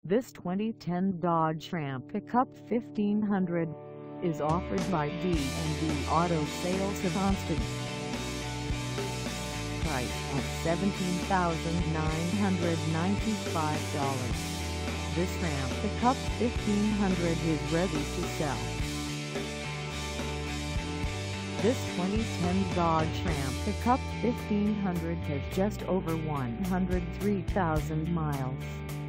This 2010 Dodge Ram pickup 1500 is offered by D&D Auto Sales of Austin. Price at $17,995. This Ram pickup 1500 is ready to sell. This 2010 Dodge Ram pickup 1500 has just over 103,000 miles.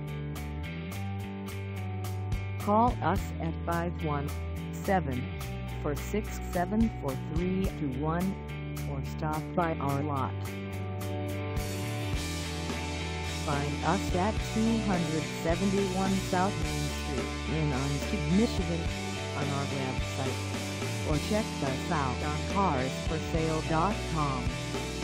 Call us at 517-467-4321 or stop by our lot. Find us at 271 South Main Street in Onstead, Michigan on our website, or check us out on carsforsale.com.